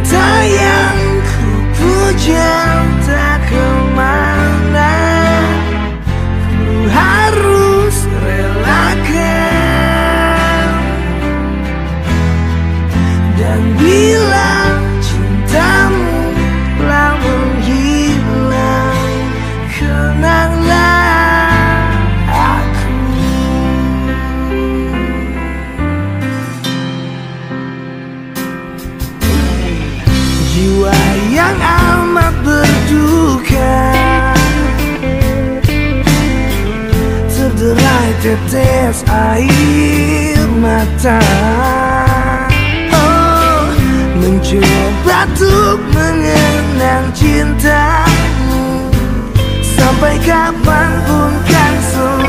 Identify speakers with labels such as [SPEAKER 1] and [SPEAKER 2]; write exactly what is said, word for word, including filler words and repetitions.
[SPEAKER 1] cinta yang ku puja tak kemana, ku harus relakan. Dan bila cintamu telah menghilang, kenanglah aku. Jiwa yang amat berduka, terderai tetes air mata. Oh, mencoba untuk mengenang cintamu, sampai kapanpun kan selalu